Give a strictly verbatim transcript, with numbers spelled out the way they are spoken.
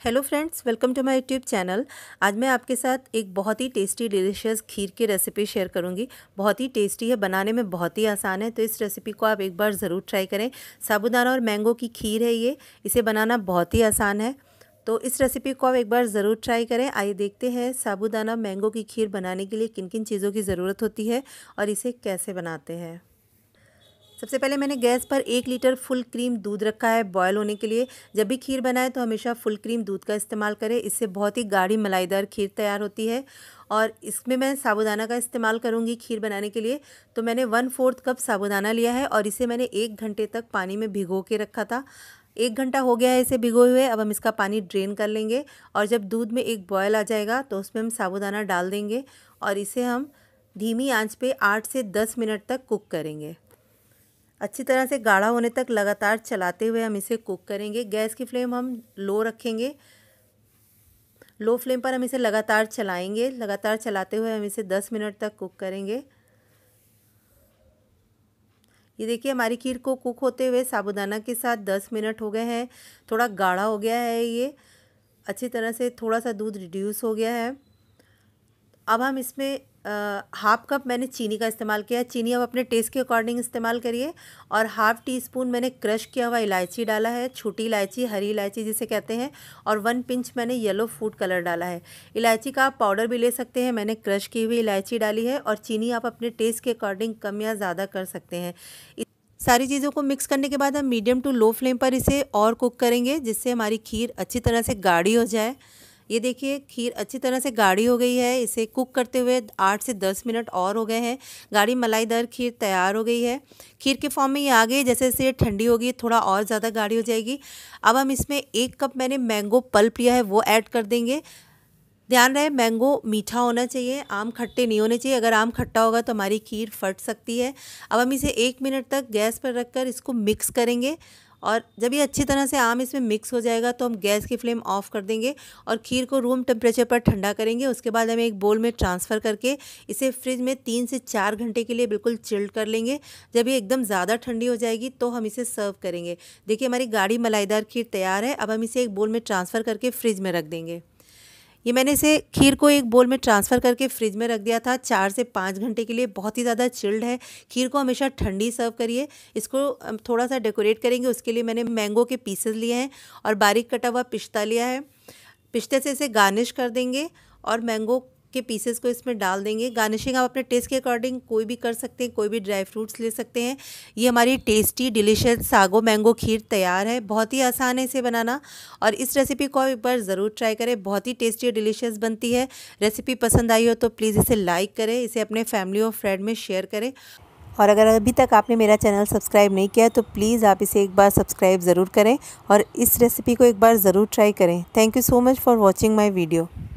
Hello friends, welcome to my YouTube channel. आज मैं आपके साथ एक बहुत ही टेस्टी डिलीशियस खीर की रेसिपी शेयर करूंगी। बहुत ही टेस्टी है, बनाने में बहुत ही आसान है, तो इस रेसिपी को आप एक बार ज़रूर ट्राई करें। साबूदाना और मैंगो की खीर है ये, इसे बनाना बहुत ही आसान है, तो इस रेसिपी को आप एक बार ज़रूर ट्राई करें। आइए देखते हैं साबूदाना मैंगो की खीर बनाने के लिए किन किन चीज़ों की ज़रूरत होती है और इसे कैसे बनाते हैं। सबसे पहले मैंने गैस पर एक लीटर फुल क्रीम दूध रखा है बॉयल होने के लिए। जब भी खीर बनाए तो हमेशा फुल क्रीम दूध का इस्तेमाल करें, इससे बहुत ही गाढ़ी मलाईदार खीर तैयार होती है। और इसमें मैं साबूदाना का इस्तेमाल करूंगी खीर बनाने के लिए। तो मैंने वन फोर्थ कप साबूदाना लिया है और इसे मैंने एक घंटे तक पानी में भिगो के रखा था। एक घंटा हो गया है इसे भिगोए हुए। अब हम इसका पानी ड्रेन कर लेंगे और जब दूध में एक बॉयल आ जाएगा तो उसमें हम साबूदाना डाल देंगे और इसे हम धीमी आंच पे आठ से दस मिनट तक कुक करेंगे। अच्छी तरह से गाढ़ा होने तक लगातार चलाते हुए हम इसे कुक करेंगे। गैस की फ्लेम हम लो रखेंगे। लो फ्लेम पर हम इसे लगातार चलाएंगे। लगातार चलाते हुए हम इसे दस मिनट तक कुक करेंगे। ये देखिए, हमारी खीर को कुक होते हुए साबूदाना के साथ दस मिनट हो गए हैं। थोड़ा गाढ़ा हो गया है ये, अच्छी तरह से थोड़ा सा दूध रिड्यूस हो गया है। अब हम इसमें हाफ़ कप मैंने चीनी का इस्तेमाल किया है। चीनी आप अपने टेस्ट के अकॉर्डिंग इस्तेमाल करिए। और हाफ़ टी स्पून मैंने क्रश किया हुआ इलायची डाला है, छोटी इलायची, हरी इलायची जिसे कहते हैं। और वन पिंच मैंने येलो फूड कलर डाला है। इलायची का आप पाउडर भी ले सकते हैं, मैंने क्रश की हुई इलायची डाली है। और चीनी आप अपने टेस्ट के अकॉर्डिंग कम या ज़्यादा कर सकते हैं। सारी चीज़ों को मिक्स करने के बाद हम मीडियम टू लो फ्लेम पर इसे और कुक करेंगे, जिससे हमारी खीर अच्छी तरह से गाढ़ी हो जाए। ये देखिए, खीर अच्छी तरह से गाढ़ी हो गई है। इसे कुक करते हुए आठ से दस मिनट और हो गए हैं। गाढ़ी मलाईदार खीर तैयार हो गई है। खीर के फॉर्म में ये आ गई। जैसे जैसे ये ठंडी होगी थोड़ा और ज़्यादा गाढ़ी हो जाएगी। अब हम इसमें एक कप मैंने मैंगो पल्प लिया है, वो ऐड कर देंगे। ध्यान रहे मैंगो मीठा होना चाहिए, आम खट्टे नहीं होने चाहिए। अगर आम खट्टा होगा तो हमारी खीर फट सकती है। अब हम इसे एक मिनट तक गैस पर रखकर इसको मिक्स करेंगे। और जब ये अच्छी तरह से आम इसमें मिक्स हो जाएगा तो हम गैस की फ्लेम ऑफ कर देंगे और खीर को रूम टेम्परेचर पर ठंडा करेंगे। उसके बाद हम एक बोल में ट्रांसफ़र करके इसे फ्रिज में तीन से चार घंटे के लिए बिल्कुल चिल्ड कर लेंगे। जब ये एकदम ज़्यादा ठंडी हो जाएगी तो हम इसे सर्व करेंगे। देखिए, हमारी गाढ़ी मलाईदार खीर तैयार है। अब हम इसे एक बोल में ट्रांसफ़र करके फ्रिज में रख देंगे। ये मैंने इसे खीर को एक बोल में ट्रांसफ़र करके फ्रिज में रख दिया था चार से पाँच घंटे के लिए। बहुत ही ज़्यादा चिल्ड है। खीर को हमेशा ठंडी सर्व करिए। इसको थोड़ा सा डेकोरेट करेंगे, उसके लिए मैंने मैंगो के पीसेस लिए हैं और बारीक कटा हुआ पिस्ता लिया है। पिस्ते से इसे गार्निश कर देंगे और मैंगो के पीसेस को इसमें डाल देंगे। गार्निशिंग आप अपने टेस्ट के अकॉर्डिंग कोई भी कर सकते हैं, कोई भी ड्राई फ्रूट्स ले सकते हैं। ये हमारी टेस्टी डिलीशियस सागो मैंगो खीर तैयार है। बहुत ही आसान है इसे बनाना और इस रेसिपी को एक बार ज़रूर ट्राई करें। बहुत ही टेस्टी और डिलीशियस बनती है। रेसिपी पसंद आई हो तो प्लीज़ इसे लाइक करें, इसे अपने फैमिली और फ्रेंड में शेयर करें। और अगर अभी तक आपने मेरा चैनल सब्सक्राइब नहीं किया है तो प्लीज़ आप इसे एक बार सब्सक्राइब ज़रूर करें और इस रेसिपी को एक बार ज़रूर ट्राई करें। Thank you so much for watching my video.